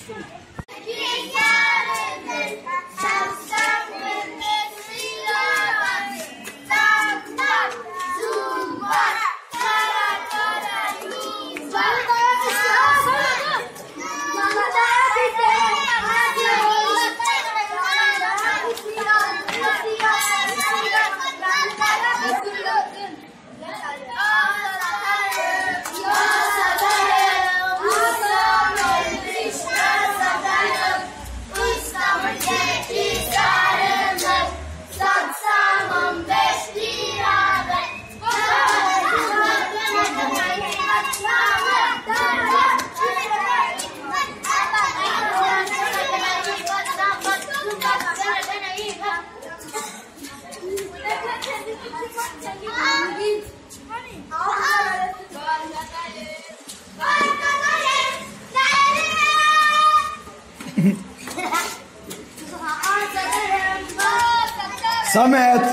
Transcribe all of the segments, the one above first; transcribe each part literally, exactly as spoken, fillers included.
Samet.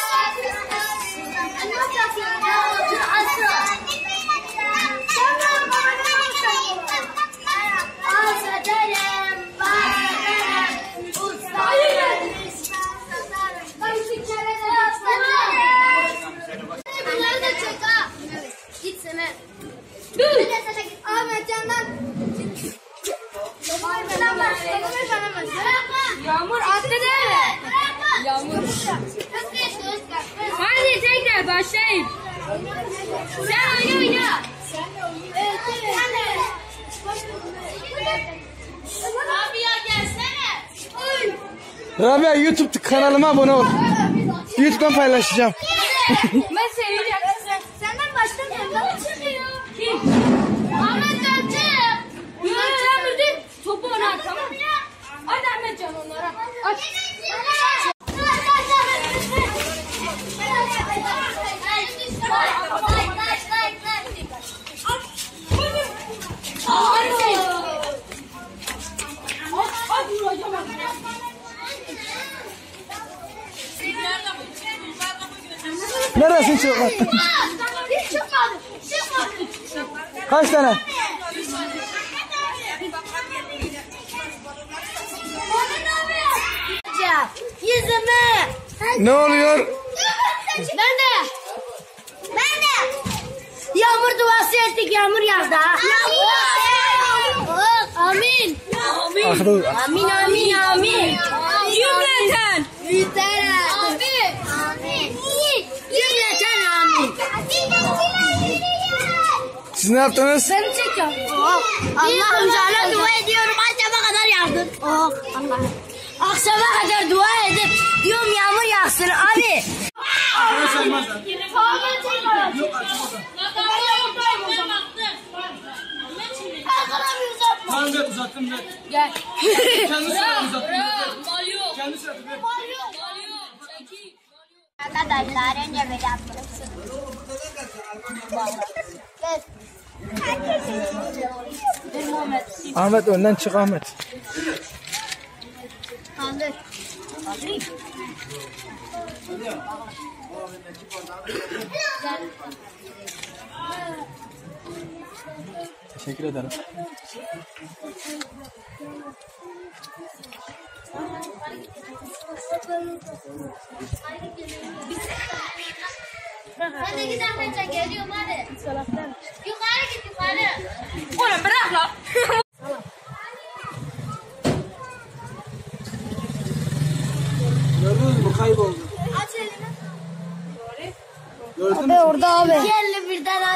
Yağmur atladı. Yağmur. Hadi tekrar başlayın. Sen oyna oyna. Evet evet. Rabia gelsene. Rabia YouTube kanalıma abone ol. YouTube'dan paylaşacağım. Ben seveceğim. Senden başlamıyorum. Kim? Ahmet Can. Yönetmen müdür. Topu ona at, tamam mı? Hadi Ahmet Can onlara. Aç. Neresin çıkar? Hiç çıkmadı. Çıkmadı. Kaç tane? Yüzüme. Ne oluyor? Ben de. Ben de. Yağmur duası ettik, yağmur yağdı. Amin. Amin. Amin amin amin. Cümleten. Cümleten. Amin. Amin. Cümleten amin. Siz ne yaptınız? Ben çekiyorum. Oh, Allah'ım sana dua ediyorum. Akşama kadar yağdın. Oh Allah. Akşama kadar dua edip diyorum yağmur yağsın abi. Ben de uzattım ben. Gel. Kendisi uzattım. Kendisi uzattım. Arkadaşlar önce böyle yapalım. Ahmet önden çık Ahmet. Kaldır. Teşekkür ederim. Hadi git Ahmetcan, geliyorum hadi. Yukarı git yukarı. Oğlum bırak lan. Gördünüz mü? Kayboldu. Aç elini. Gördün Abi orada abi. İki elini birden